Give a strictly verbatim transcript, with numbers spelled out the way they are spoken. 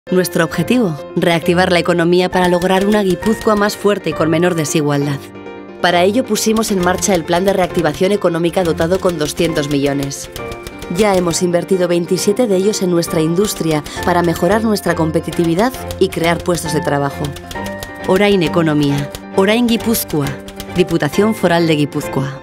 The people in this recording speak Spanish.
Nuestro objetivo, reactivar la economía para lograr una Guipúzcoa más fuerte y con menor desigualdad. Para ello pusimos en marcha el Plan de Reactivación Económica dotado con doscientos millones. Ya hemos invertido veintisiete de ellos en nuestra industria para mejorar nuestra competitividad y crear puestos de trabajo. Orain Economía, Orain Guipúzcoa, Diputación Foral de Guipúzcoa.